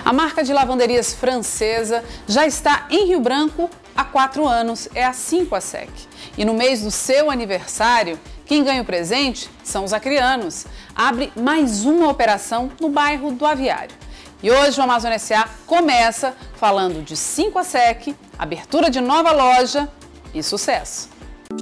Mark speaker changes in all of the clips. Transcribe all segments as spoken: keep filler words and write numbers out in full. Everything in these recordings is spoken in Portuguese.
Speaker 1: A marca de lavanderias francesa já está em Rio Branco há quatro anos, é a cinco A S E C. E no mês do seu aniversário, quem ganha o presente são os acrianos. Abre mais uma operação no bairro do Aviário. E hoje o Amazônia S A começa falando de cinco A S E C, abertura de nova loja e sucesso.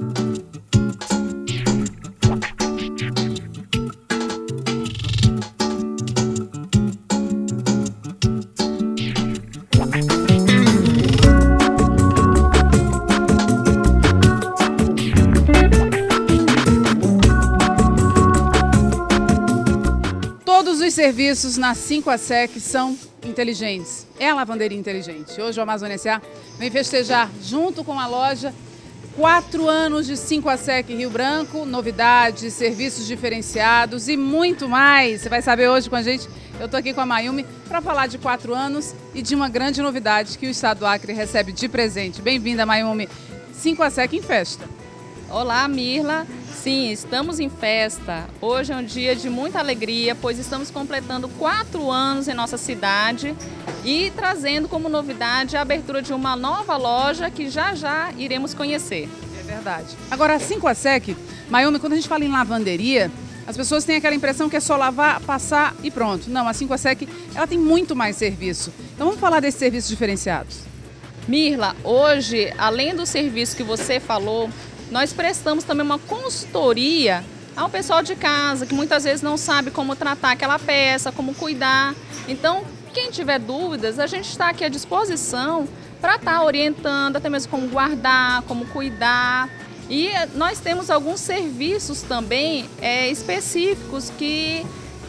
Speaker 1: Todos os serviços na cinco A S E C são inteligentes. É a lavanderia inteligente. Hoje o Amazônia S A vem festejar junto com a loja quatro anos de cinco A S E C em Rio Branco, novidades, serviços diferenciados e muito mais. Você vai saber hoje com a gente. Eu estou aqui com a Mayumi para falar de quatro anos e de uma grande novidade que o Estado do Acre recebe de presente. Bem-vinda, Mayumi. cinco A S E C em festa.
Speaker 2: Olá, Mirla. Sim, estamos em festa. Hoje é um dia de muita alegria, pois estamos completando quatro anos em nossa cidade e trazendo como novidade a abertura de uma nova loja que já já iremos conhecer.
Speaker 1: É verdade. Agora, a cinco A S E C, Mayumi, quando a gente fala em lavanderia, as pessoas têm aquela impressão que é só lavar, passar e pronto. Não, a cinco A S E C ela tem muito mais serviço. Então vamos falar desses serviços diferenciados.
Speaker 2: Mirla, hoje, além do serviço que você falou, nós prestamos também uma consultoria ao pessoal de casa, que muitas vezes não sabe como tratar aquela peça, como cuidar. Então, quem tiver dúvidas, a gente está aqui à disposição para estar orientando, até mesmo como guardar, como cuidar. E nós temos alguns serviços também é, específicos que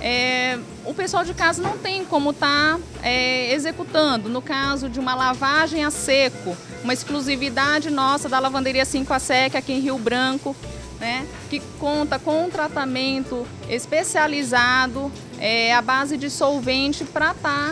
Speaker 2: é, o pessoal de casa não tem como estar é, executando. No caso de uma lavagem a seco, uma exclusividade nossa da lavanderia cinco A S E C aqui em Rio Branco, né, que conta com um tratamento especializado é, à base de solvente para estar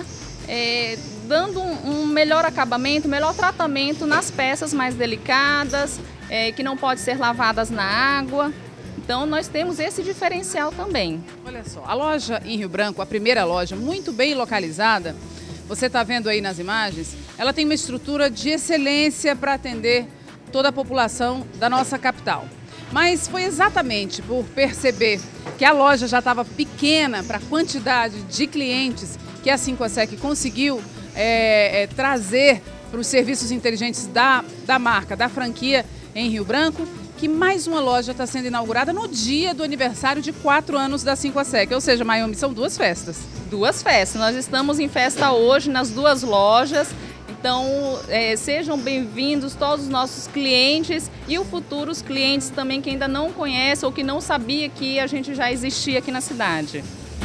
Speaker 2: é, dando um, um melhor acabamento, melhor tratamento nas peças mais delicadas, é, que não podem ser lavadas na água. Então nós temos esse diferencial também.
Speaker 1: Olha só, a loja em Rio Branco, a primeira loja, muito bem localizada, você está vendo aí nas imagens, ela tem uma estrutura de excelência para atender toda a população da nossa capital. Mas foi exatamente por perceber que a loja já estava pequena para a quantidade de clientes que a cinco A S E C conseguiu é, é, trazer para os serviços inteligentes da, da marca, da franquia em Rio Branco, que mais uma loja está sendo inaugurada no dia do aniversário de quatro anos da cinco A S E C. Ou seja, Mayumi, são duas festas.
Speaker 2: Duas festas. Nós estamos em festa hoje nas duas lojas. Então, é, sejam bem-vindos todos os nossos clientes e os futuros clientes também que ainda não conhecem ou que não sabia que a gente já existia aqui na cidade.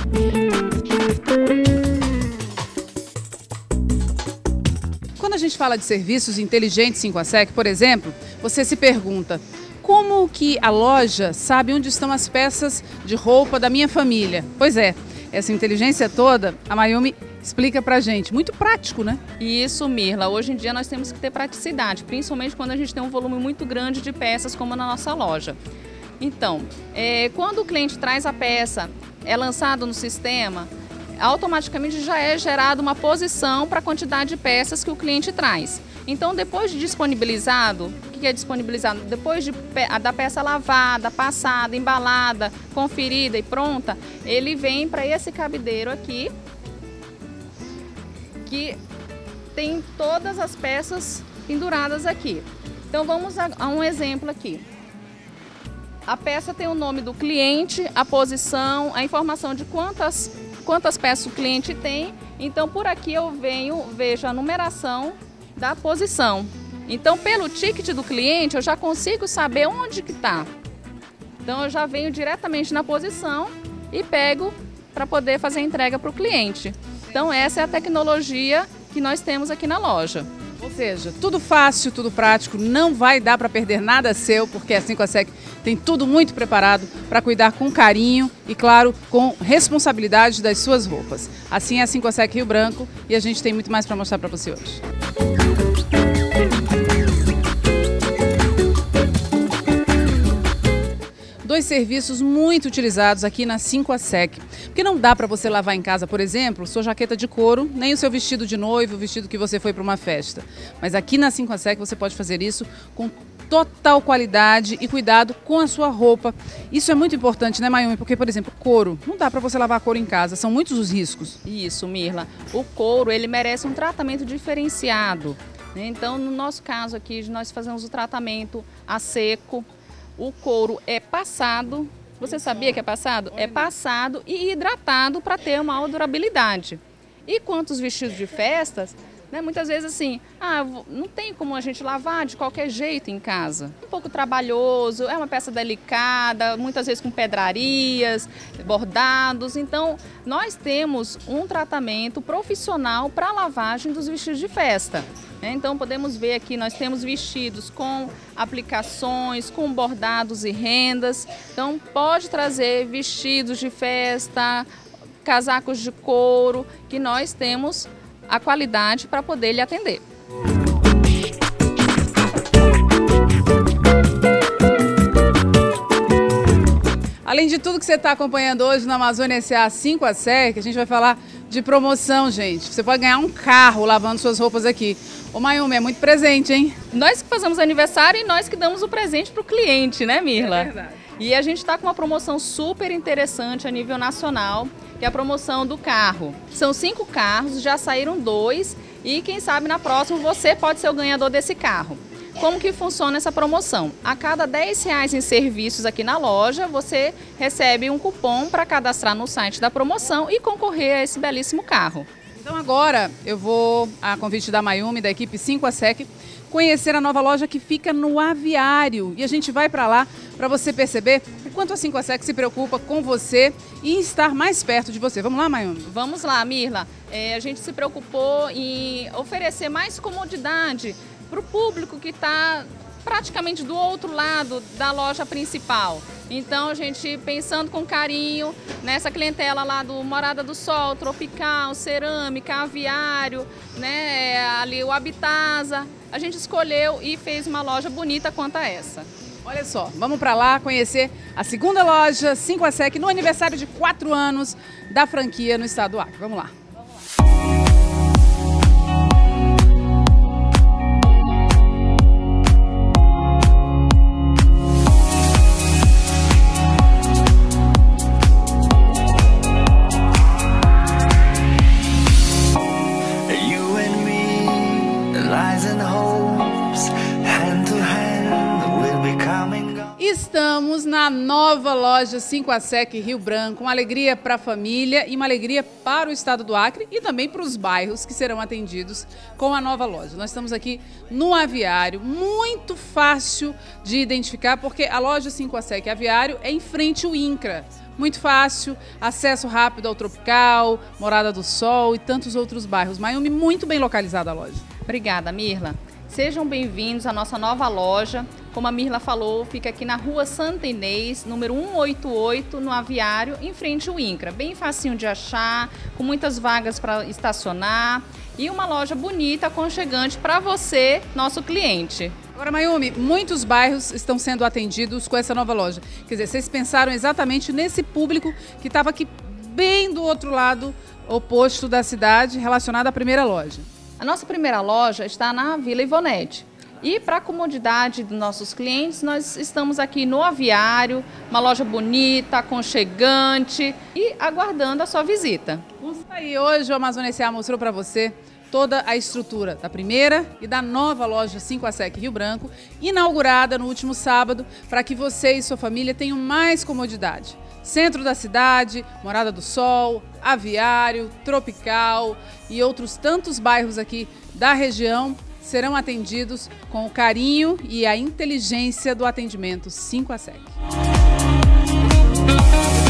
Speaker 1: Quando a gente fala de serviços inteligentes cinco A S E C, por exemplo, você se pergunta: como que a loja sabe onde estão as peças de roupa da minha família? Pois é, essa inteligência toda, a Mayumi explica pra gente. Muito prático, né?
Speaker 2: Isso, Mirla. Hoje em dia nós temos que ter praticidade, principalmente quando a gente tem um volume muito grande de peças, como na nossa loja. Então, é, quando o cliente traz a peça, é lançado no sistema, automaticamente já é gerada uma posição para a quantidade de peças que o cliente traz. Então, depois de disponibilizado, o que é disponibilizado? Depois de, da peça lavada, passada, embalada, conferida e pronta, ele vem para esse cabideiro aqui, que tem todas as peças penduradas aqui. Então, vamos a, a um exemplo aqui. A peça tem o nome do cliente, a posição, a informação de quantas, quantas peças o cliente tem. Então, por aqui eu venho, vejo a numeração da posição. Então, pelo ticket do cliente, eu já consigo saber onde que está. Então, eu já venho diretamente na posição e pego para poder fazer a entrega para o cliente. Então, essa é a tecnologia que nós temos aqui na loja.
Speaker 1: Ou seja, tudo fácil, tudo prático, não vai dar para perder nada seu, porque a cinco A S E C tem tudo muito preparado para cuidar com carinho e, claro, com responsabilidade das suas roupas. Assim é a cinco A S E C Rio Branco e a gente tem muito mais para mostrar para você hoje. dois serviços muito utilizados aqui na cinco A S E C. Porque não dá para você lavar em casa, por exemplo, sua jaqueta de couro, nem o seu vestido de noivo, o vestido que você foi para uma festa. Mas aqui na cinco A S E C você pode fazer isso com total qualidade e cuidado com a sua roupa. Isso é muito importante, né, Mayumi? Porque, por exemplo, couro, não dá para você lavar couro em casa, são muitos os riscos.
Speaker 2: Isso, Mirla. O couro, ele merece um tratamento diferenciado. Então, no nosso caso aqui, nós fazemos o tratamento a seco. O couro é passado. Você sabia que é passado? É passado e hidratado para ter uma maior durabilidade. E quanto aos vestidos de festas, né, muitas vezes assim, ah, não tem como a gente lavar de qualquer jeito em casa. Um pouco trabalhoso, é uma peça delicada, muitas vezes com pedrarias, bordados. Então, nós temos um tratamento profissional para a lavagem dos vestidos de festa. Então, podemos ver aqui, nós temos vestidos com aplicações, com bordados e rendas. Então, pode trazer vestidos de festa, casacos de couro, que nós temos a qualidade para poder lhe atender.
Speaker 1: Além de tudo que você está acompanhando hoje no Amazônia S A cinco A S E C, a gente vai falar de promoção, gente. Você pode ganhar um carro lavando suas roupas aqui. Ô Mayumi, é muito presente, hein?
Speaker 2: Nós que fazemos aniversário e nós que damos o presente para o cliente, né, Mirla?
Speaker 1: É verdade.
Speaker 2: E a gente está com uma promoção super interessante a nível nacional, que é a promoção do carro. São cinco carros, já saíram dois e quem sabe na próxima você pode ser o ganhador desse carro. Como que funciona essa promoção? A cada dez reais em serviços aqui na loja, você recebe um cupom para cadastrar no site da promoção e concorrer a esse belíssimo carro.
Speaker 1: Então agora eu vou, a convite da Mayumi, da equipe cinco A S E C, conhecer a nova loja que fica no Aviário. E a gente vai para lá para você perceber o quanto a cinco A S E C se preocupa com você e estar mais perto de você. Vamos lá, Mayumi?
Speaker 2: Vamos lá, Mirla. É, a gente se preocupou em oferecer mais comodidade para o público que está praticamente do outro lado da loja principal. Então, a gente pensando com carinho nessa clientela lá do Morada do Sol, Tropical, Cerâmica, Aviário, né, ali o Habitasa, a gente escolheu e fez uma loja bonita quanto a essa.
Speaker 1: Olha só, vamos para lá conhecer a segunda loja cinco A S E C no aniversário de quatro anos da franquia no estado do Acre. Vamos lá. Estamos na nova loja cinco A S E C Rio Branco, uma alegria para a família e uma alegria para o estado do Acre e também para os bairros que serão atendidos com a nova loja. Nós estamos aqui no Aviário, muito fácil de identificar porque a loja cinco A S E C Aviário é em frente ao INCRA. Muito fácil, acesso rápido ao Tropical, Morada do Sol e tantos outros bairros. Mayumi, muito bem localizada a loja.
Speaker 2: Obrigada, Mirla. Sejam bem-vindos à nossa nova loja. Como a Mirla falou, fica aqui na rua Santa Inês, número cento e oitenta e oito, no Aviário, em frente ao INCRA. Bem facinho de achar, com muitas vagas para estacionar e uma loja bonita, aconchegante para você, nosso cliente.
Speaker 1: Agora, Mayumi, muitos bairros estão sendo atendidos com essa nova loja. Quer dizer, vocês pensaram exatamente nesse público que estava aqui bem do outro lado, oposto da cidade, relacionado à primeira loja.
Speaker 2: A nossa primeira loja está na Vila Ivonete. E para a comodidade dos nossos clientes, nós estamos aqui no Aviário, uma loja bonita, aconchegante e aguardando a sua visita.
Speaker 1: Aí hoje o Amazônia S A mostrou para você toda a estrutura da primeira e da nova loja cinco A S E C Rio Branco, inaugurada no último sábado, para que você e sua família tenham mais comodidade. Centro da cidade, Morada do Sol, Aviário, Tropical e outros tantos bairros aqui da região serão atendidos com o carinho e a inteligência do atendimento cinco A S E C.